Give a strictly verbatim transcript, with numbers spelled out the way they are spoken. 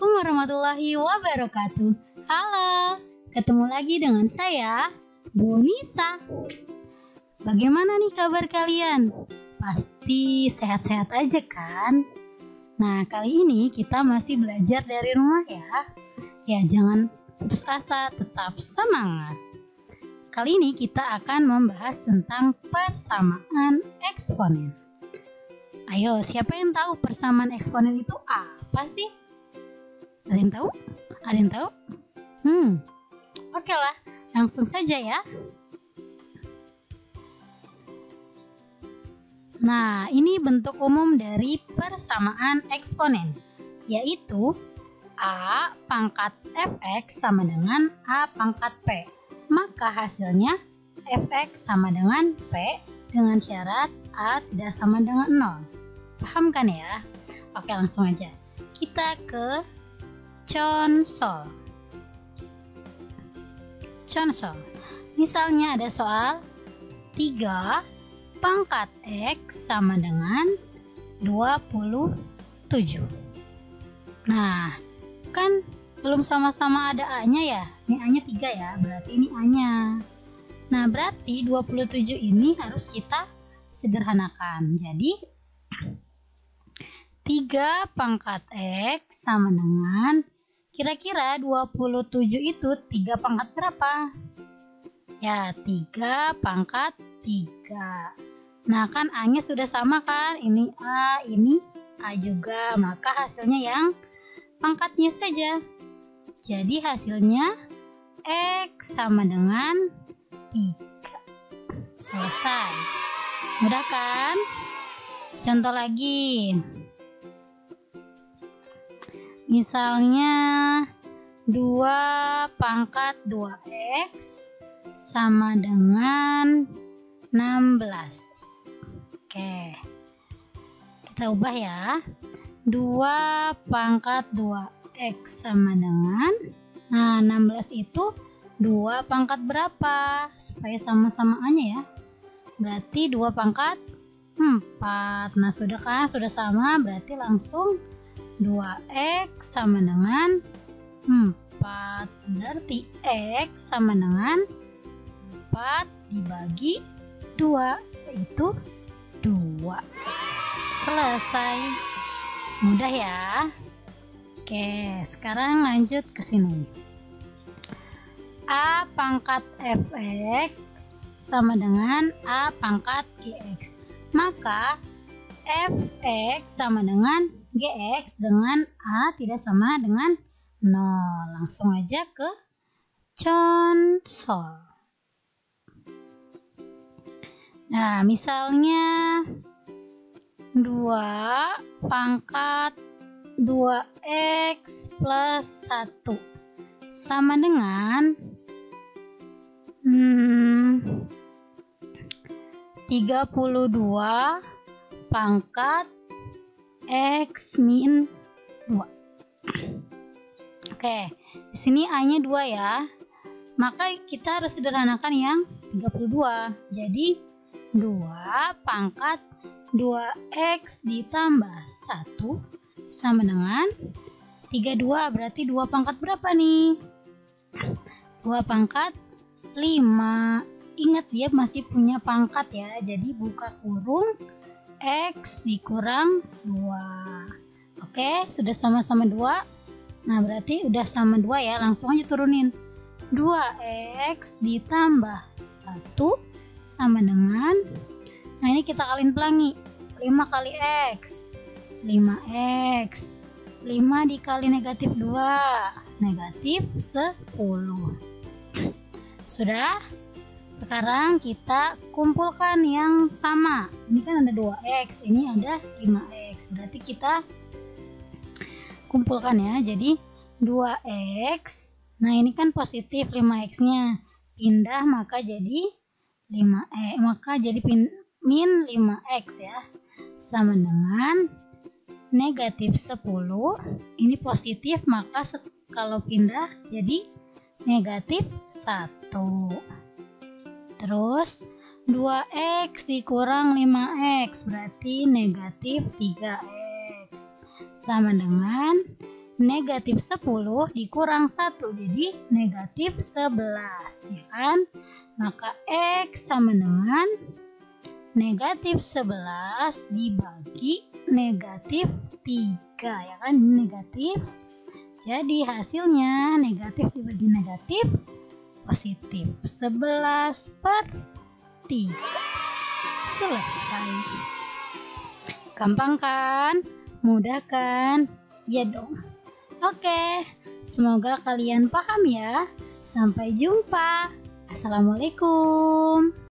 Assalamualaikum warahmatullahi wabarakatuh. Halo, ketemu lagi dengan saya, Bu Nisa. Bagaimana nih kabar kalian? Pasti sehat-sehat aja kan? Nah, kali ini kita masih belajar dari rumah ya. Ya, jangan putus asa, tetap semangat. Kali ini kita akan membahas tentang persamaan eksponen. Ayo, siapa yang tahu persamaan eksponen itu apa sih? Ada yang tahu? Ada yang tahu? Hmm, oke lah, langsung saja ya. Nah, ini bentuk umum dari persamaan eksponen, yaitu A pangkat Fx sama dengan A pangkat P. Maka hasilnya Fx sama dengan P dengan syarat A tidak sama dengan nol. Paham kan ya? Oke, langsung aja. Kita ke contoh. Contoh. Misalnya ada soal tiga pangkat X sama dengan dua puluh tujuh. Nah, kan belum sama-sama ada A-nya ya. Ini A-nya tiga ya, berarti ini A-nya. Nah, berarti dua puluh tujuh ini harus kita sederhanakan. Jadi, tiga pangkat X sama dengan, kira-kira dua puluh tujuh itu tiga pangkat berapa? Ya, tiga pangkat tiga. Nah, kan A-nya sudah sama kan? Ini A, ini A juga. Maka hasilnya yang pangkatnya saja. Jadi hasilnya X sama dengan tiga. Selesai. Mudah kan? Contoh lagi. Misalnya dua pangkat dua X sama dengan enam belas. Oke. Kita ubah ya. dua pangkat dua X sama dengan, nah enam belas itu dua pangkat berapa? Supaya sama-sama A-nya ya. Berarti dua pangkat empat. Nah, sudah kan? Sudah sama, berarti langsung dua X sama dengan empat. Berarti X sama dengan empat dibagi dua, itu dua. Selesai. Mudah ya. Oke, sekarang lanjut ke sini. A pangkat Fx sama dengan A pangkat Gx. Maka Fx sama dengan Gx dengan A tidak sama dengan nol. Langsung aja ke contoh. Nah, misalnya dua pangkat dua X plus satu sama dengan hmm, tiga puluh dua pangkat X min dua. Oke, di sini A-nya dua ya. Maka kita harus sederhanakan yang tiga puluh dua. Jadi dua pangkat dua X ditambah satu sama dengan tiga puluh dua. Berarti dua pangkat berapa nih? dua pangkat lima. Ingat, dia masih punya pangkat ya. Jadi buka kurung X dikurang dua. Oke, sudah sama-sama dua. Nah, berarti udah sama dua ya. Langsung aja turunin. dua X ditambah satu sama dengan, nah ini kita kaliin pelangi, lima kali X, lima X, lima dikali negatif dua, negatif sepuluh. Sudah? Sekarang kita kumpulkan yang sama. Ini kan ada dua X, ini ada lima X. Berarti kita kumpulkan ya. Jadi dua X, nah ini kan positif lima X-nya. Pindah maka jadi lima E, maka jadi pin, min lima X ya. Sama dengan negatif sepuluh. Ini positif, maka kalau pindah jadi negatif satu. Terus dua X dikurang lima X berarti negatif tiga X. Sama dengan negatif sepuluh dikurang satu, jadi negatif sebelas, ya kan? Maka X sama dengan negatif sebelas dibagi negatif tiga, ya kan? Ini negatif. Jadi hasilnya negatif dibagi negatif positif. sebelas per tiga. Selesai. Gampang kan? Mudah kan? Ya dong. Oke, semoga kalian paham ya. Sampai jumpa. Assalamualaikum.